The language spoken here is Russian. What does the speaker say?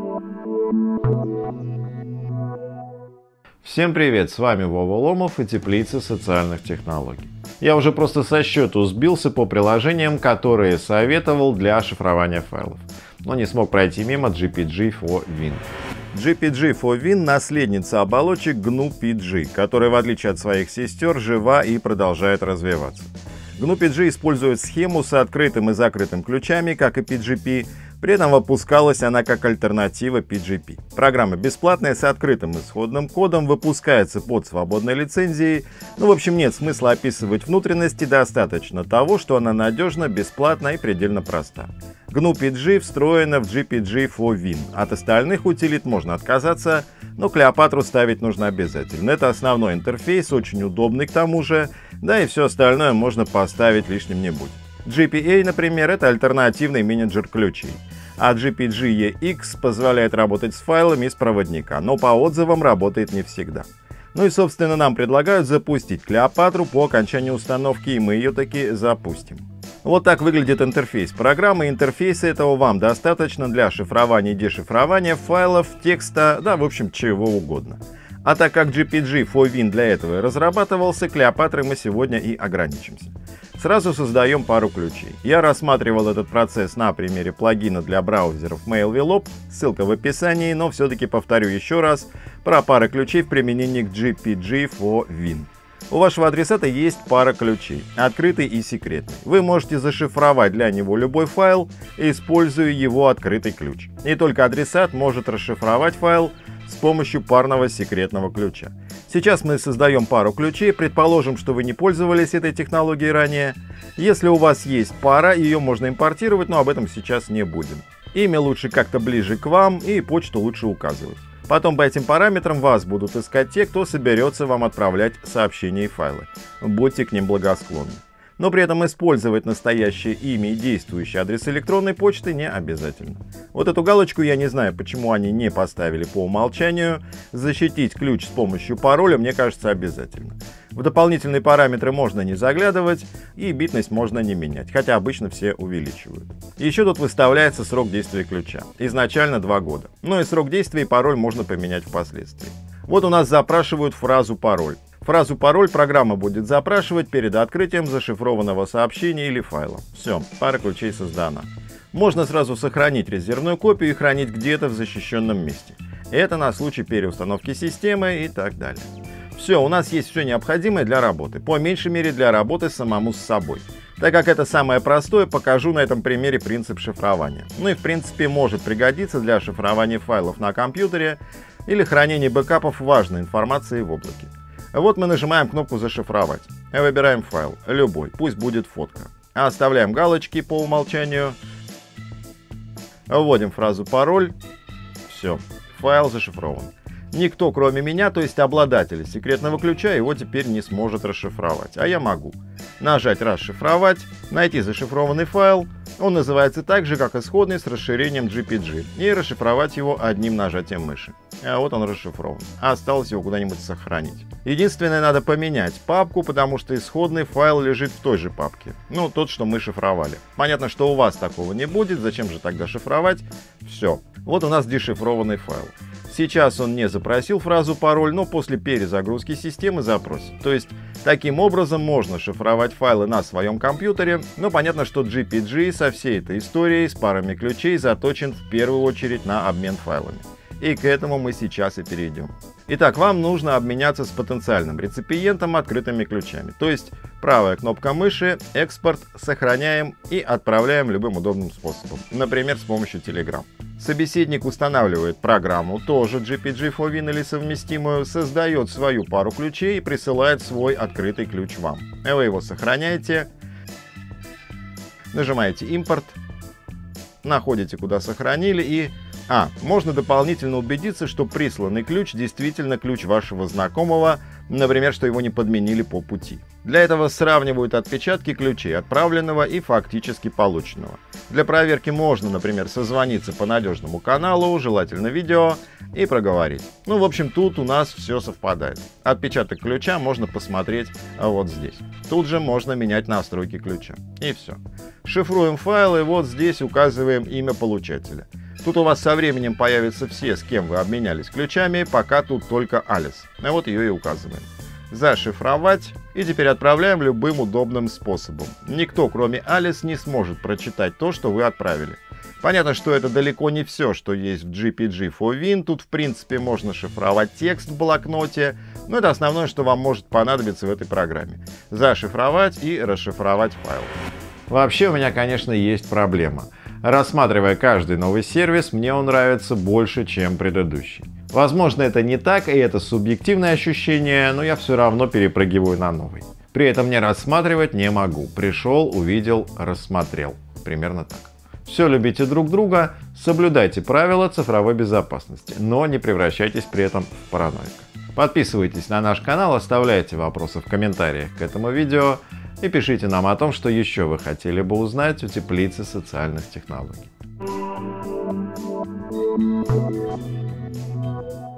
Всем привет, с вами Вова Ломов и Теплица социальных технологий. Я уже просто со счету сбился по приложениям, которые советовал для шифрования файлов, но не смог пройти мимо GPG4Win. GPG4Win — наследница оболочек GNU-PG, которая, в отличие от своих сестер, жива и продолжает развиваться. GNU-PG использует схему с открытым и закрытым ключами, как и PGP, при этом выпускалась она как альтернатива PGP. Программа бесплатная с открытым исходным кодом, выпускается под свободной лицензией. В общем, нет смысла описывать внутренности, достаточно того, что она надежна, бесплатна и предельно проста. GNU-PG встроена в GPG4Win. От остальных утилит можно отказаться, но Клеопатру ставить нужно обязательно. Это основной интерфейс, очень удобный к тому же, да и все остальное можно поставить, лишним не будет. GPA, например, это альтернативный менеджер ключей, а GPG-EX позволяет работать с файлами из проводника, но по отзывам работает не всегда. Ну и, собственно, нам предлагают запустить Клеопатру по окончании установки, и мы ее таки запустим. Вот так выглядит интерфейс программы. Интерфейса этого вам достаточно для шифрования и дешифрования файлов, текста, да, в общем, чего угодно. А так как GPG4Win для этого и разрабатывался, Клеопатрой мы сегодня и ограничимся. Сразу создаем пару ключей. Я рассматривал этот процесс на примере плагина для браузеров MailVlop, ссылка в описании, но все-таки повторю еще раз про пары ключей в применении к GPG4Win. У вашего адресата есть пара ключей, открытый и секретный. Вы можете зашифровать для него любой файл, используя его открытый ключ. И только адресат может расшифровать файл с помощью парного секретного ключа. Сейчас мы создаем пару ключей, предположим, что вы не пользовались этой технологией ранее. Если у вас есть пара, ее можно импортировать, но об этом сейчас не будем. Имя лучше как-то ближе к вам и почту лучше указывать. Потом по этим параметрам вас будут искать те, кто соберется вам отправлять сообщения и файлы. Будьте к ним благосклонны. Но при этом использовать настоящее имя и действующий адрес электронной почты не обязательно. Вот эту галочку я не знаю, почему они не поставили по умолчанию. Защитить ключ с помощью пароля, мне кажется, обязательно. В дополнительные параметры можно не заглядывать, и битность можно не менять, хотя обычно все увеличивают. Еще тут выставляется срок действия ключа. Изначально 2 года. Но и срок действия и пароль можно поменять впоследствии. Вот у нас запрашивают фразу «пароль». Фразу «пароль» программа будет запрашивать перед открытием зашифрованного сообщения или файла. Все, пара ключей создана. Можно сразу сохранить резервную копию и хранить где-то в защищенном месте. Это на случай переустановки системы и так далее. Все, у нас есть все необходимое для работы, по меньшей мере для работы самому с собой. Так как это самое простое, покажу на этом примере принцип шифрования. Ну и в принципе может пригодиться для шифрования файлов на компьютере или хранения бэкапов важной информации в облаке. Вот мы нажимаем кнопку «Зашифровать». Выбираем файл, любой, пусть будет фотка. Оставляем галочки по умолчанию. Вводим фразу «пароль». Все, файл зашифрован. Никто, кроме меня, то есть обладателя секретного ключа, его теперь не сможет расшифровать. А я могу. Нажать «Расшифровать», найти зашифрованный файл. Он называется так же, как исходный, с расширением GPG. И расшифровать его одним нажатием мыши. А вот он расшифрован. Осталось его куда-нибудь сохранить. Единственное, надо поменять папку, потому что исходный файл лежит в той же папке. Ну, тот, что мы шифровали. Понятно, что у вас такого не будет. Зачем же тогда шифровать? Все. Вот у нас дешифрованный файл. Сейчас он не запросил фразу «пароль», но после перезагрузки системы запросит. То есть, таким образом можно шифровать файлы на своем компьютере, но понятно, что GPG со всей этой историей с парами ключей заточен в первую очередь на обмен файлами. И к этому мы сейчас и перейдем. Итак, вам нужно обменяться с потенциальным реципиентом открытыми ключами. То есть правая кнопка мыши, экспорт, сохраняем и отправляем любым удобным способом. Например, с помощью Telegram. Собеседник устанавливает программу, тоже GPG4Win или совместимую, создает свою пару ключей и присылает свой открытый ключ вам. Вы его сохраняете, нажимаете «Импорт», находите, куда сохранили и... можно дополнительно убедиться, что присланный ключ действительно ключ вашего знакомого, например, что его не подменили по пути. Для этого сравнивают отпечатки ключей отправленного и фактически полученного. Для проверки можно, например, созвониться по надежному каналу, желательно видео, и проговорить. В общем, тут у нас все совпадает. Отпечаток ключа можно посмотреть вот здесь. Тут же можно менять настройки ключа. И все. Шифруем файлы, вот здесь указываем имя получателя. Тут у вас со временем появятся все, с кем вы обменялись ключами, пока тут только Алис. А вот ее и указываем. Зашифровать, и теперь отправляем любым удобным способом. Никто, кроме Алис, не сможет прочитать то, что вы отправили. Понятно, что это далеко не все, что есть в GPG4Win. Тут, в принципе, можно шифровать текст в блокноте, но это основное, что вам может понадобиться в этой программе. Зашифровать и расшифровать файл. Вообще у меня, конечно, есть проблема. Рассматривая каждый новый сервис, мне он нравится больше, чем предыдущий. Возможно, это не так, и это субъективное ощущение, но я все равно перепрыгиваю на новый. При этом не рассматривать не могу. Пришел, увидел, рассмотрел. Примерно так. Все любите друг друга, соблюдайте правила цифровой безопасности, но не превращайтесь при этом в параноика. Подписывайтесь на наш канал, оставляйте вопросы в комментариях к этому видео и пишите нам о том, что еще вы хотели бы узнать у теплицы социальных технологий.